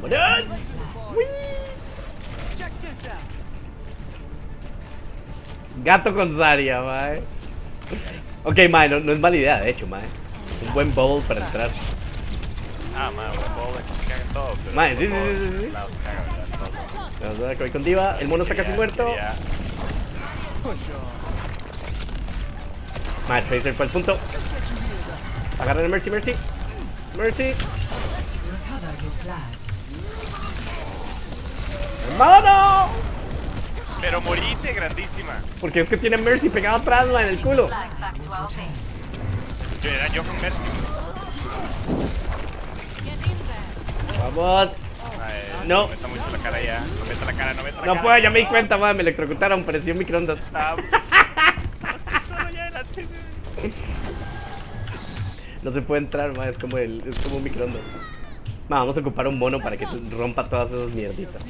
Gato con Zarya, mae. Ok, mae, no es mala idea, de hecho, mae. Un buen bubble para entrar. Ah, mae, buen bubble, se cagan todo. Mae, sí. Vamos a ver, voy con Diva. El mono está casi muerto. Mae, Tracer fue al punto. Agarren el Mercy. ¡Hermano! Pero morite, grandísima. Porque es que tiene Mercy pegado atrás, mae, en el culo. Era yo con Mercy. Vamos. No. No meta mucho la cara ya. No meta la cara. No puedo, ya me di cuenta, mae. Me electrocutaron, pareció un microondas. Estoy solo allá adelante. No se puede entrar, mae. Es como un microondas. Ma, vamos a ocupar un mono para que rompa todas esas mierditas.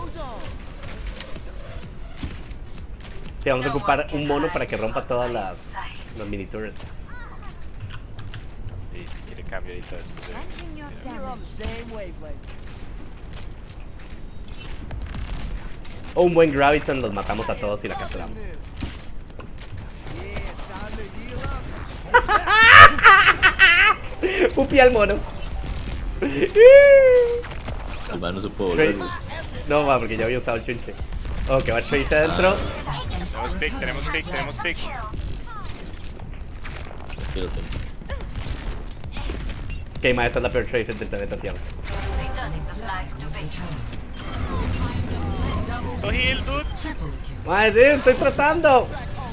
Sí, vamos a ocupar un mono para que rompa todas las mini turrets. Y si quiere cambio ahorita después O un buen Graviton, los matamos a todos y la capturamos. Pupi al mono. El man no se puede volver. No, va, porque ya había usado el chunche. Oh, que va Trace adentro. Tenemos pick. Aquí lo tengo. Ok, ma, esta es la peor Trace del planeta Tierra. Cogí el dude. Ma, sí, estoy tratando.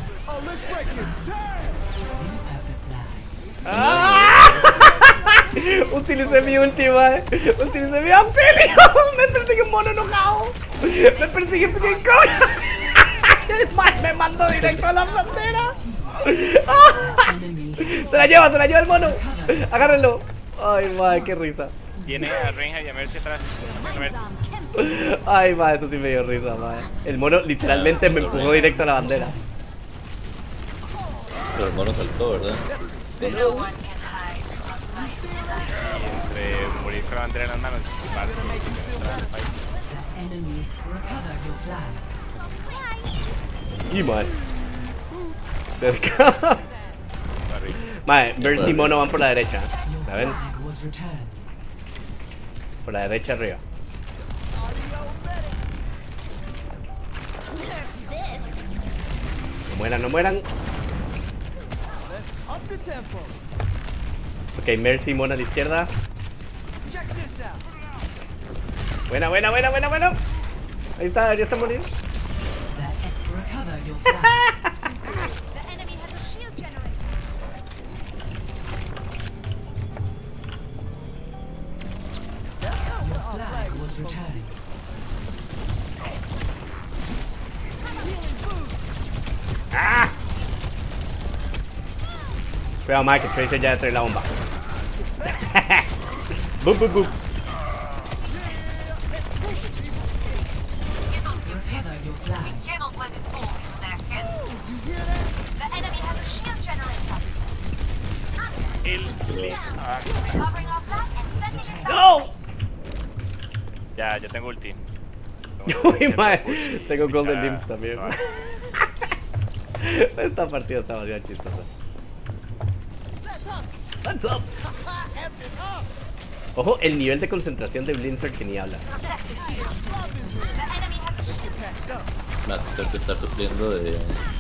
¡Ah! Utilicé mi última, utilicé mi auxilio. Me persigue un mono enojado. Me persigue un coño. Me mandó directo a la frontera. Se la lleva el mono. Agárrenlo. Ay, madre, qué risa. Tiene a Reinhardt y a Mercy atrás. Ay, madre, eso sí me dio risa, madre. El mono literalmente me empujó directo a la bandera. Pero el mono saltó, ¿verdad? Entre morir con la bandera en las manos y madre. Cerca. Madre, Mercy y mono van por la derecha. ¿La ven? Por la derecha arriba. No mueran. Ok, Mercy, mono a la izquierda. Buena. Ahí está, ya está muriendo. ¡Ah! Cuidado, más que Tracer ya trae la bomba. Boop. ¡No! Ya tengo ulti. Uy, mae, tengo Golden Limbs también. Esta partida está demasiado chistosa. What's up? Ojo, el nivel de concentración de Blizzard que ni habla. Me hace tener que estar sufriendo de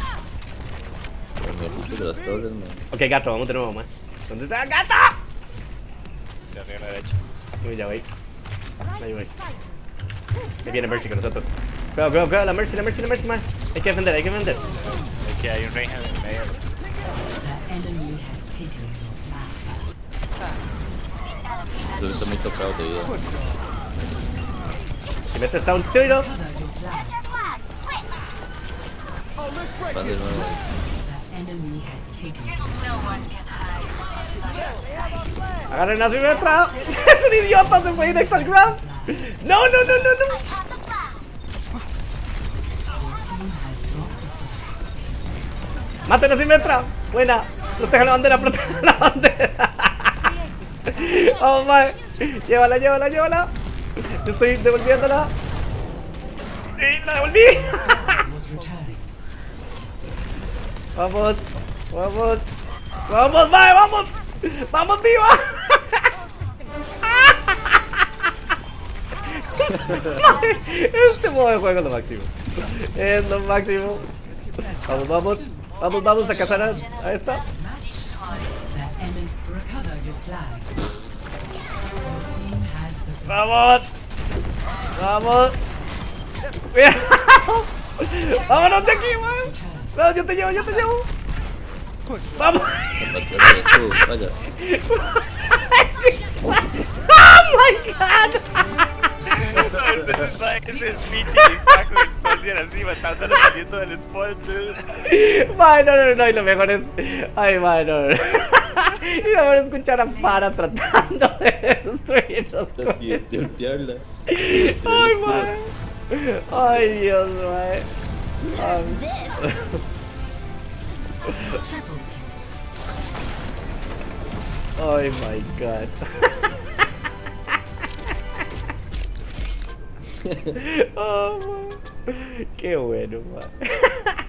mi de las torres, man. Ok, gato, vamos de nuevo, man. ¿Dónde está el gato? De arriba a la derecha. Uy, ya voy. Ahí voy. Ahí viene Mercy con nosotros. Cuidado, la Mercy, man. Hay que defender. Aquí hay un Reinhardt en medio. Entonces está muy tocado de vida. Si metes está un tiro. Van de nuevo. Agarren a Symmetra. Es un idiota, se fue directo al ground. No. Maten a Symmetra. Buena. Protejan la bandera. Oh, my. Llévala. Yo estoy devolviéndola. ¡Sí, la devolví! Vamos, vamos, vamos, mae, vamos. Vamos, diva. Este modo de juego es lo máximo. Es lo máximo. Vamos, vamos. Vamos, vamos a cazar a esta. Vamos. Vamos. Vámonos de aquí, man. No, yo te llevo, yo te llevo. Vamos. Vaya. Oh my god. Ese speech y está con el Soldier así matándolo saliendo del spawn. Mae, no, y lo mejor es. Ay, mae, no. Y lo mejor es escuchar a Para tratando de destruirnos. De golpearla. Ay, mae. Ay, Dios, mae. Oh my god. Oh, qué bueno, man.